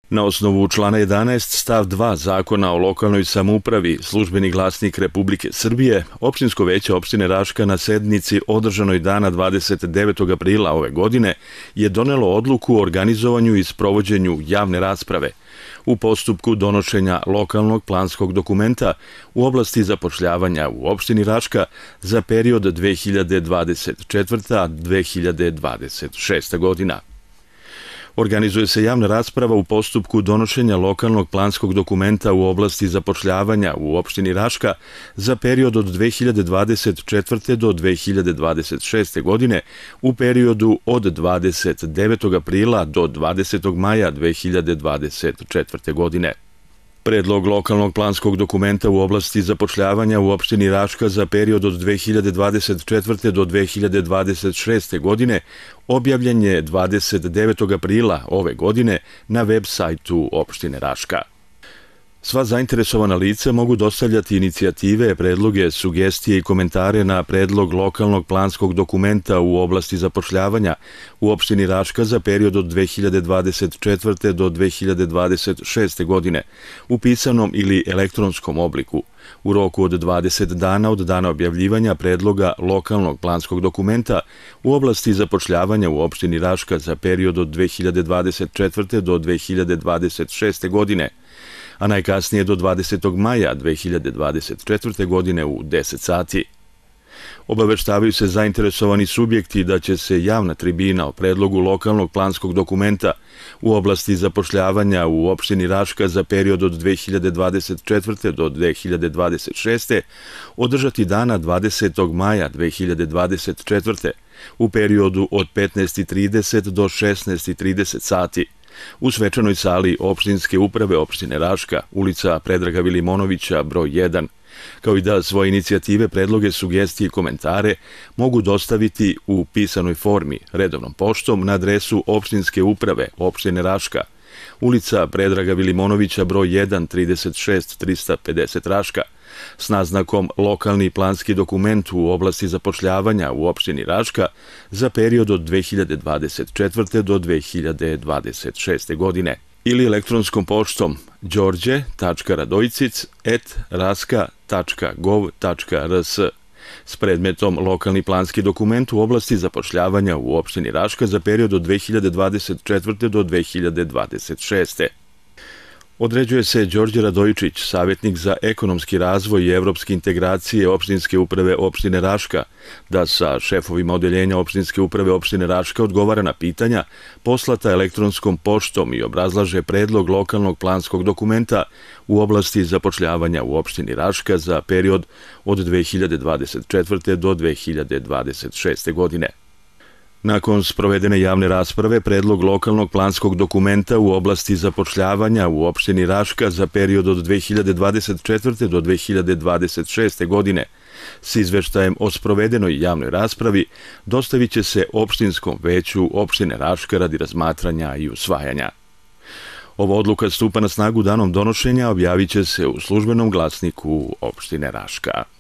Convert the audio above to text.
Na osnovu člana 11 stav 2 Zakona o lokalnoj samoupravi, Službeni glasnik Republike Srbije, Opštinsko veće opštine Raška na sednici održanoj dana 29. aprila ove godine je donelo odluku o organizovanju i sprovođenju javne rasprave u postupku donošenja lokalnog planskog dokumenta u oblasti zapošljavanja u opštini Raška za period 2024-2026. godina. Organizuje se javna rasprava u postupku donošenja lokalnog planskog dokumenta u oblasti zapošljavanja u opštini Raška za period od 2024. do 2026. godine u periodu od 29. aprila do 20. maja 2024. godine. Predlog lokalnog planskog dokumenta u oblasti zapošljavanja u opštini Raška za period od 2024. do 2026. godine objavljen je 29. aprila ove godine na web sajtu opštine Raška. Sva zainteresovana lica mogu dostavljati inicijative, predloge, sugestije i komentare na predlog lokalnog planskog dokumenta u oblasti zapošljavanja u opštini Raška za period od 2024. do 2026. godine u pisanom ili elektronskom obliku u roku od 20 dana od dana objavljivanja predloga lokalnog planskog dokumenta u oblasti zapošljavanja u opštini Raška za period od 2024. do 2026. godine, a najkasnije do 20. maja 2024. godine u 10 sati. Obaveštavaju se zainteresovani subjekti da će se javna tribina o predlogu lokalnog planskog dokumenta u oblasti zapošljavanja u opštini Raška za period od 2024. do 2026. održati dana 20. maja 2024. u periodu od 15:30 do 16:30 sati u svečanoj sali opštinske uprave opštine Raška, ulica Predraga Vilimonovića, broj 1, kao i da svoje inicijative, predloge, sugestije i komentare mogu dostaviti u pisanoj formi, redovnom poštom na adresu opštinske uprave opštine Raška, ulica Predraga Vilimonovića, broj 1, 36 350 Raška, s naznakom lokalni planski dokument u oblasti zapošljavanja u opštini Raška za period od 2024. do 2026. godine ili elektronskom poštom đorđe.radojcic@raska.gov.rs s predmetom lokalni planski dokument u oblasti zapošljavanja u opštini Raška za period od 2024. do 2026. Određuje se Đorđe Radojčić, savjetnik za ekonomski razvoj i evropske integracije opštinske uprave opštine Raška, da sa šefovima odeljenja opštinske uprave opštine Raška odgovara na pitanja poslata elektronskom poštom i obrazlaže predlog lokalnog planskog dokumenta u oblasti zapošljavanja u opštini Raška za period od 2024. do 2026. godine. Nakon sprovedene javne rasprave, predlog lokalnog planskog dokumenta u oblasti zapošljavanja u opštini Raška za period od 2024. do 2026. godine s izveštajem o sprovedenoj javnoj raspravi dostavit će se opštinskom veću opštine Raška radi razmatranja i usvajanja. Ova odluka stupa na snagu danom donošenja, objavit će se u službenom glasniku opštine Raška.